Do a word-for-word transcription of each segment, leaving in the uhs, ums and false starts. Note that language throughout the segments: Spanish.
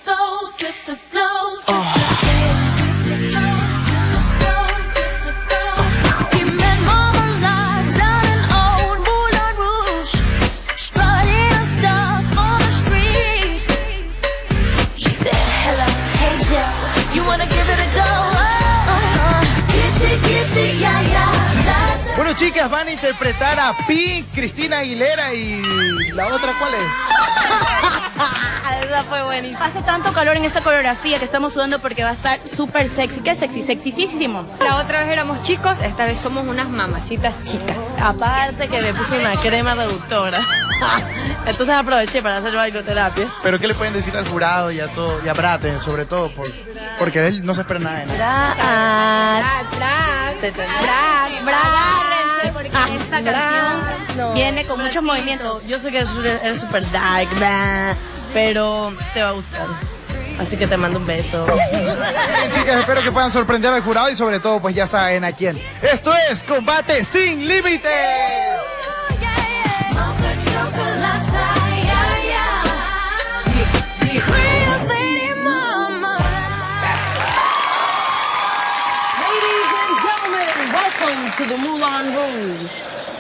soul, sister flow, sister oh. Bueno, chicas, van a interpretar a Pink, Cristina Aguilera y la otra, ¿cuál es? Esa fue buenísima. Hace tanto calor en esta coreografía que estamos sudando porque va a estar súper sexy. ¿Qué sexy? Sexysísimo. La otra vez éramos chicos, esta vez somos unas mamacitas chicas. Aparte que me puse una crema reductora. Entonces aproveché para hacer bailoterapia. ¿Pero qué le pueden decir al jurado y a todo, y a Brate, sobre todo? Por, porque él no se espera nada de nada. Brad, Brad, Brad, Brad, porque esta canción no. viene con muchos movimientos. Yo sé que eres súper dark, blah, pero te va a gustar. Así que te mando un beso. Bien, chicas, espero que puedan sorprender al jurado y sobre todo, pues ya saben a quién. Esto es Combate Sin Límites. To the Moulin Rouge.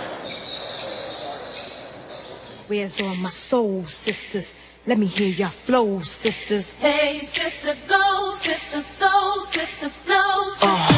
Where's all my soul sisters? Let me hear your flow, sisters. Hey, sister, go, sister, soul, sister, flow, sister. Oh.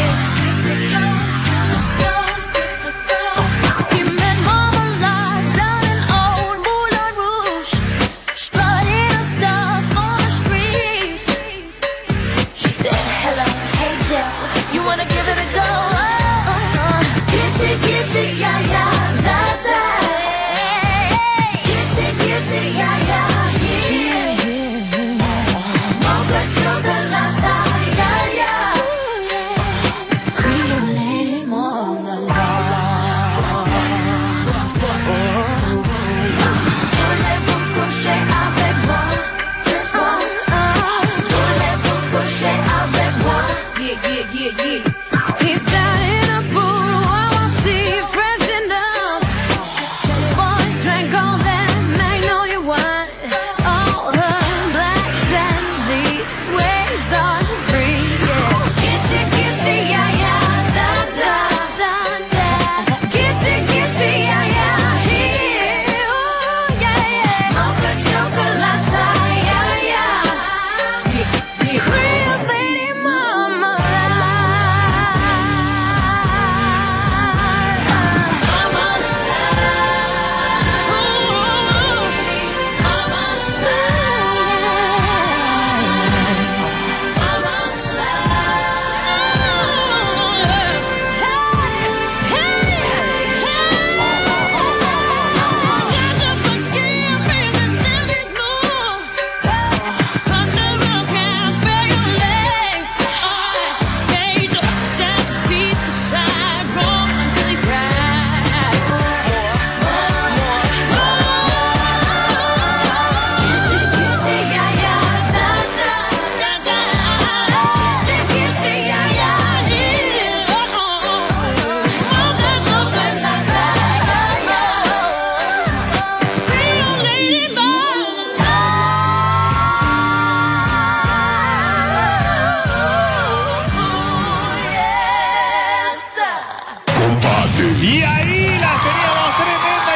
Y ahí la teníamos, tremenda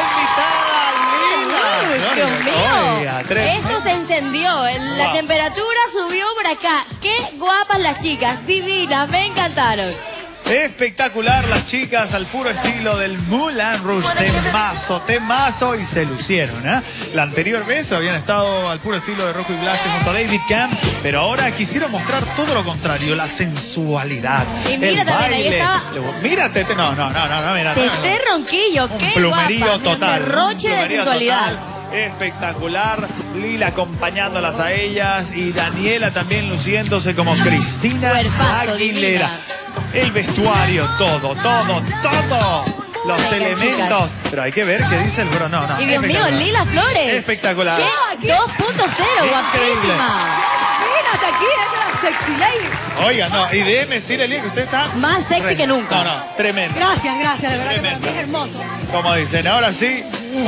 invitada, Lila. Dios mío, Oiga, tremenda. esto se encendió, la Wow. temperatura subió por acá. Qué guapas las chicas, divinas, me encantaron. Espectacular las chicas al puro estilo del Moulin Rouge. Temazo, temazo y se lucieron, ¿eh? La anterior vez habían estado al puro estilo de Rojo y Blasque junto a David Camp, pero ahora quisieron mostrar todo lo contrario, la sensualidad. Y mira el también, baile. ahí estaba. Mírate, no, no, no, no, no, mira. Tete Ronquillo, Un qué plumerío guapa, total. un derroche un de plumerío sensualidad. total. Espectacular, Lila acompañándolas a ellas y Daniela también luciéndose como Cristina Cuerpazo, Aguilera. divina. El vestuario, todo, todo, todo. Los Venga, elementos. chicas. Pero hay que ver qué dice el bro. No, no. Y Dios mío, espectacular. Lila Flores. Espectacular. ¿Qué? dos punto cero, Increíble. guapísima. Mírate aquí, es la sexy lady. Oiga, no, y déjeme decirle, Lila, que usted está... Más sexy re- que nunca. No, no, tremendo. Gracias, gracias, de verdad. Tremendo. Es hermoso. Como dicen, ahora sí, muy bien.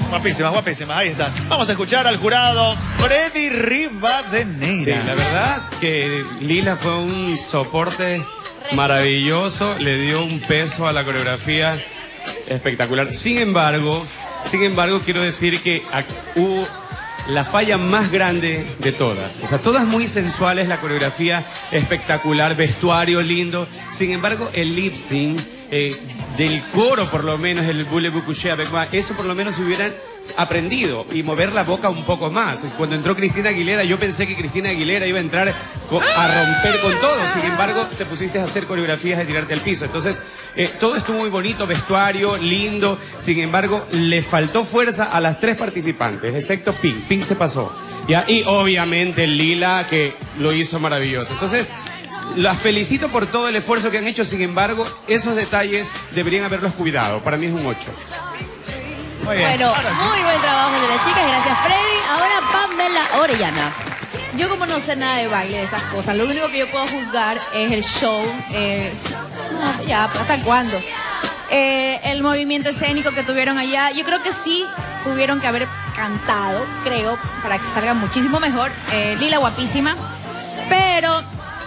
Guapísimas, guapísimas, ahí están. Vamos a escuchar al jurado Freddy Rivadeneira. Sí, la verdad que Lila fue un soporte maravilloso, le dio un peso a la coreografía espectacular. Sin embargo, sin embargo, quiero decir que hubo la falla más grande de todas. O sea, todas muy sensuales, la coreografía espectacular, vestuario lindo. Sin embargo, el lip sync eh, del coro, por lo menos, el Voulez-vous coucher avec moi, eso por lo menos se hubieran aprendido y mover la boca un poco más. Cuando entró Cristina Aguilera, yo pensé que Cristina Aguilera iba a entrar a romper con todo. Sin embargo, te pusiste a hacer coreografías de tirarte al piso. Entonces, eh, todo estuvo muy bonito, vestuario, lindo. Sin embargo, le faltó fuerza a las tres participantes, excepto Pink. Pink se pasó. ¿Ya? Y obviamente Lila, que lo hizo maravilloso. Entonces, las felicito por todo el esfuerzo que han hecho. Sin embargo, esos detalles deberían haberlos cuidado. Para mí es un ocho. Muy bien. Bueno, muy buen trabajo de las chicas, gracias Freddy. Ahora Pamela Orellana. Yo como no sé nada de baile, de esas cosas, lo único que yo puedo juzgar es el show, eh, no, ya, ¿hasta cuándo? Eh, el movimiento escénico que tuvieron allá, yo creo que sí tuvieron que haber cantado, creo, para que salga muchísimo mejor. Eh, Lila guapísima, pero...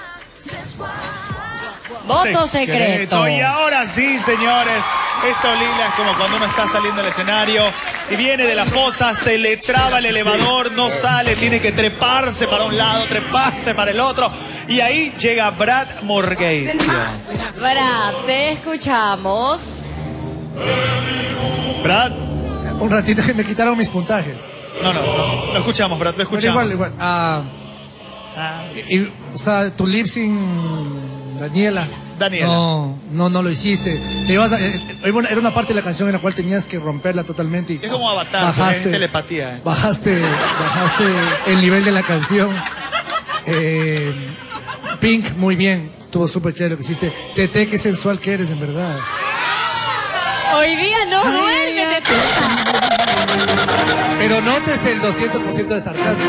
Voto secreto. Y ahora sí, señores, esto, Lila, es como cuando uno está saliendo del escenario y viene de la fosa, se le traba el elevador, no sale, tiene que treparse para un lado, treparse para el otro. Y ahí llega Brad Morgate. Brad, te escuchamos. Brad. Un ratito que me quitaron mis puntajes. No, no, no. Lo escuchamos, Brad, lo Pero escuchamos. igual, igual. Ah, Ah. y, o sea, tu lip sync, Daniela. Daniela. No, no, no lo hiciste. Te ibas a- eh, era una parte de la canción en la cual tenías que romperla totalmente. Y Es como Avatar, porque es telepatía. eh. Bajaste, bajaste el nivel de la canción. Eh, Pink, muy bien. Estuvo súper chévere lo que hiciste. Tete, qué sensual que eres, en verdad. Hoy día no duerme, Pero notes el doscientos por ciento de sarcasmo.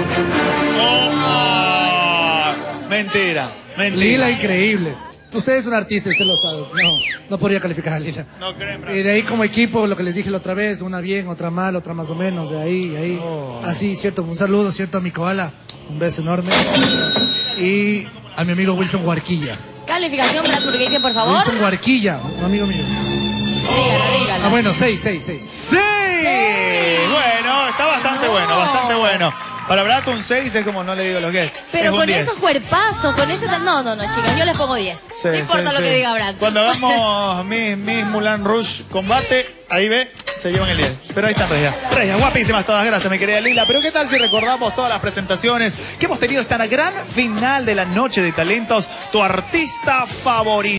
Oh, mentira, mentira. Lila, increíble. Usted es un artista, usted lo sabe. No, no podría calificar a Lila. No creen, Brad. Y de ahí como equipo, lo que les dije la otra vez, una bien, otra mal, otra más o menos, de ahí, ahí. Así, cierto, un saludo, cierto, a mi koala. Un beso enorme. Y a mi amigo Wilson Huarquilla. Calificación, Brad Burgueque, por favor. Wilson Huarquilla, un amigo mío. Dígala, dígala. Ah, bueno, seis, seis, seis. ¡Sí! Bueno, está bastante bueno, bastante bueno. Para Brad un seis es como no le digo lo que es. Pero es un con diez. esos cuerpazos, con ese... No, no, no, chicas, yo les pongo diez. Sí, no importa sí, lo sí. que diga Brad. Cuando hagamos Miss, Miss Moulin Rouge combate, ahí ve, se llevan el diez. Pero ahí están Regia. Regia, guapísimas todas, gracias mi querida Lila. Pero ¿qué tal si recordamos todas las presentaciones que hemos tenido esta gran final de la Noche de Talentos? Tu artista favorito.